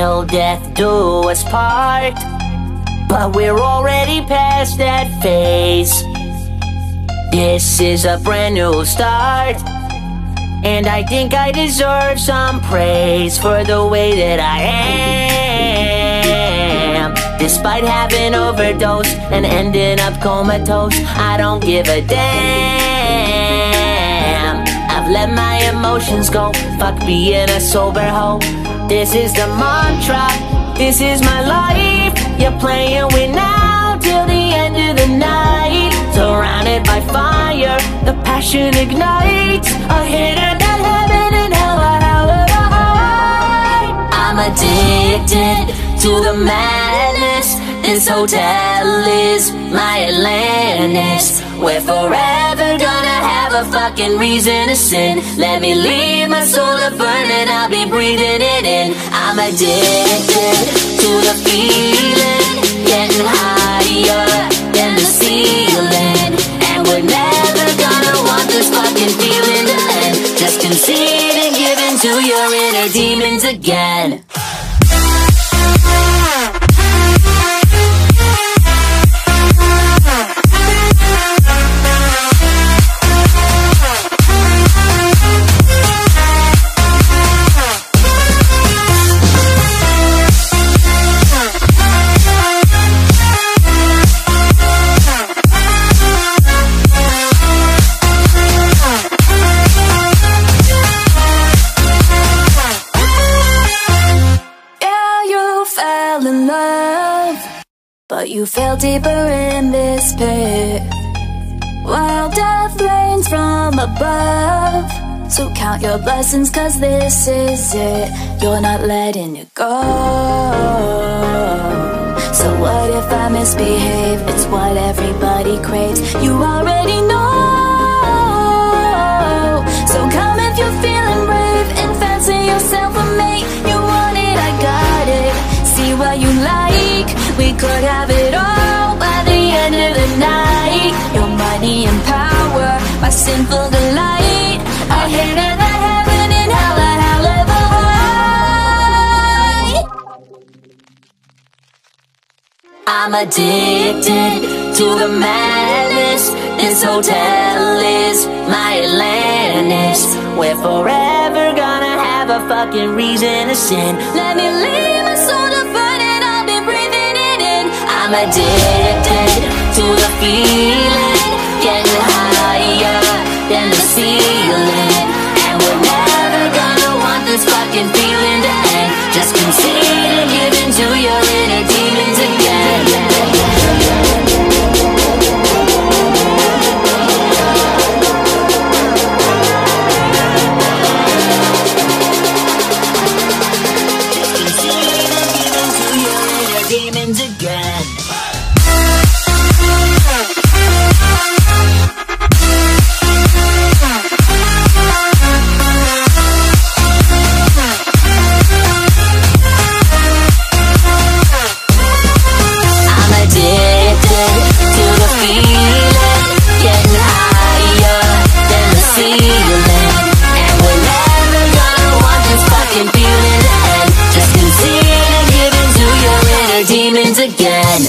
till death do us part. But we're already past that phase. This is a brand new start, and I think I deserve some praise for the way that I am. Despite having overdosed and ending up comatose, I don't give a damn. I've let my emotions go, fuck being a sober hoe. This is the mantra, this is my life. You're playing with now till the end of the night. Surrounded by fire, the passion ignites. A hit of that heaven and hell, I'm addicted to the madness. This hotel is my Atlantis. We're forever gonna have a fucking reason to sin. Let me leave my soul to burn and I'll be breathing it in. I'm addicted to the feeling, getting higher than the ceiling. And we're never gonna want this fucking feeling to end. Just concede and give in to your inner demons again. But you fell deeper in this pit, while death rains from above. So count your blessings, cause this is it. You're not letting it go. So what if I misbehave? It's what everybody craves. You already know. So come if you're feeling brave and fancy yourself a mate. You want it, I got it. See what you like. We could have it all by the end of the night. Your money and power, my sinful delight. I hit the heaven and hell, a hell of a high. I'm addicted to the madness. This hotel is my Atlantis. We're forever gonna have a fucking reason to sin. Let me leave my soul to burn and I'll be breathing it in. I'm addicted to the feeling, getting higher than the ceiling. And we're never gonna want this fucking feeling to end. Just concede and give in to your inner demons again. Demons again. I'm addicted to the feeling, getting higher than the ceiling. And we're never gonna want this fucking feeling to end. Just concede and give in to your inner demons again.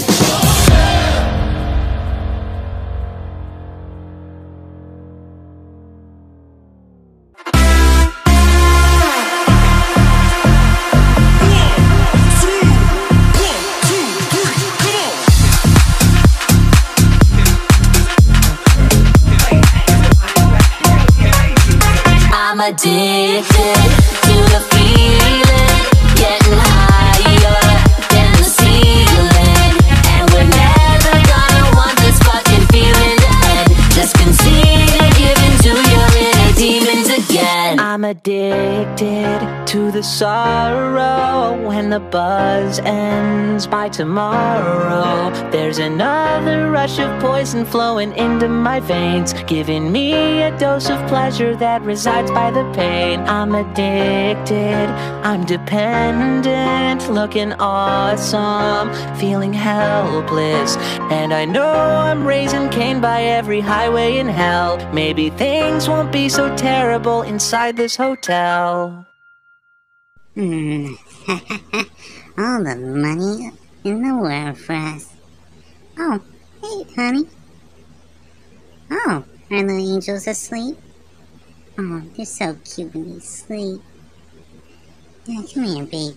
I'm addicted to the feeling, getting higher than the ceiling. And we're never gonna want this fucking feeling to end. Just concede and give in to your inner demons again. I'm addicted to the sorrow. When the buzz ends by tomorrow, there's another rush of poison flowing into my veins, giving me a dose of pleasure that resides by the pain. I'm addicted, I'm dependent, looking awesome, feeling helpless. And I know I'm raising Cain by every highway in hell. Maybe things won't be so terrible inside this hotel. Hmm. All the money in the world for us. Oh, hey, honey. Oh, are the angels asleep? Oh, they're so cute when they sleep. Yeah, come here, baby.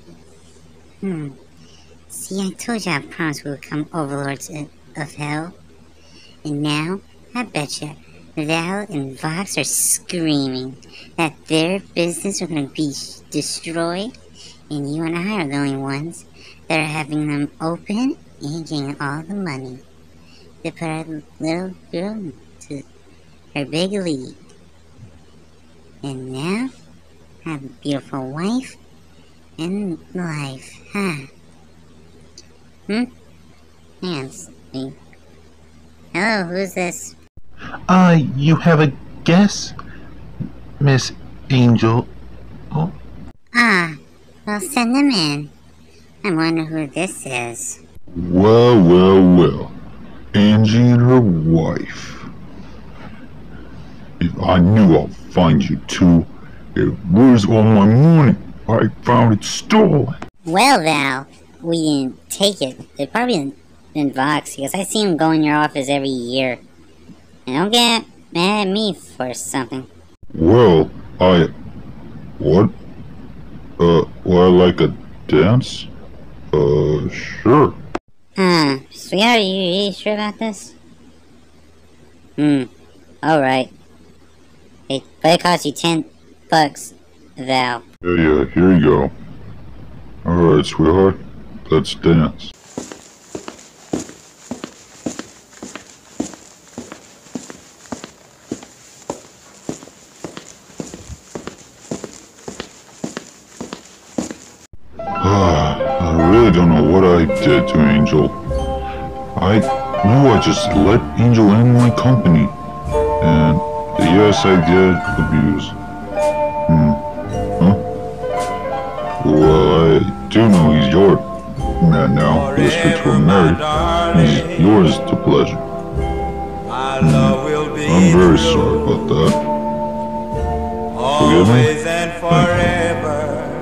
See, I told you I promised we would become overlords of hell. And now, I betcha Val and Vox are screaming that their business are going to be destroyed, and you and I are the only ones that are having them open and getting all the money to put our little girl to her big league. And now, I have a beautiful wife and life, huh? Hang on, Steve. Hello, who's this? You have a guess, Miss Angel? Oh, Ah, well, send them in. I wonder who this is. Well. Angie and her wife. If I knew I'd find you two. Where's all my money? I found it stolen. Well, Val, we didn't take it. They probably in Vox because I see him go in your office every year. And don't get mad at me for something. Well, what? Would I like a dance? Sure. Sweetheart, are you really sure about this? Alright. But it cost you $10, Val. Yeah, here you go. Alright, sweetheart. Let's dance. I really don't know what I did to Angel. I knew I just let Angel in my company. And yes, I did abuse. Huh? Well, I do know he's your man now. We're strict we're married. He's yours to pleasure. I'm very sorry about that. Forgive me? Thank you.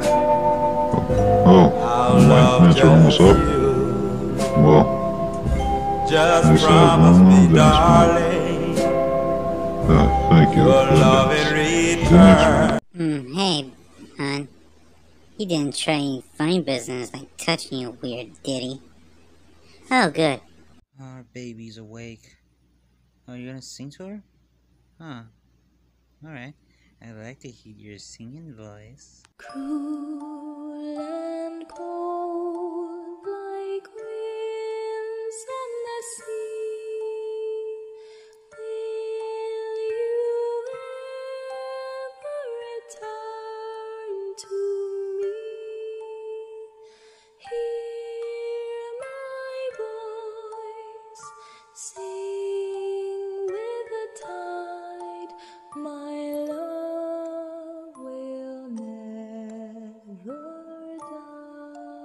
Oh, my minutes are almost up. Well, I still have one more dance. Thank you for the dance. Hey, hon. You didn't try any funny business like touching you weird ditty. Oh, good. Our baby's awake. Oh, you're gonna sing to her? Huh. Alright. I'd like to hear your singing voice. Cruel and cold, like winds on the sea. Will you ever return to me? Hear my voice, sing with the tide. My love will never die.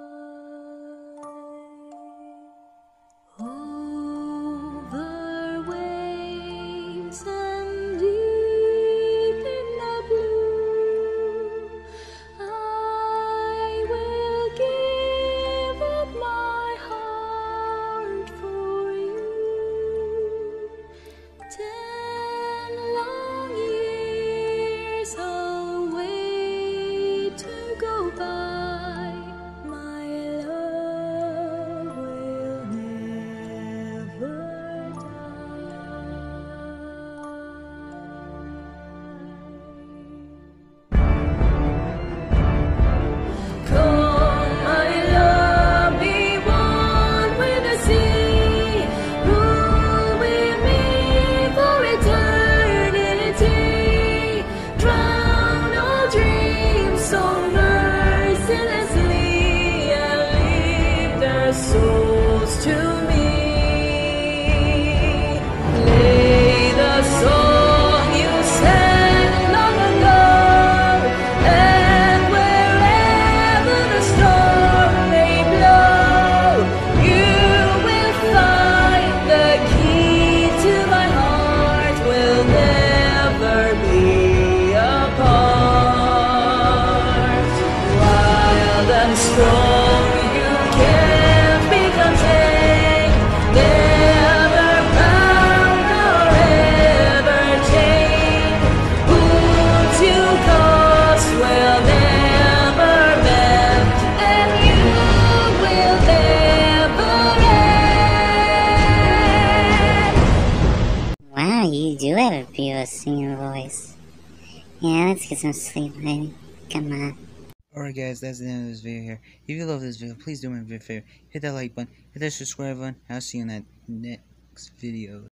Yeah, let's get some sleep, lady. Come on. Alright guys, that's the end of this video here. If you love this video, please do me a big favor. Hit that like button, hit that subscribe button. I'll see you in that next video.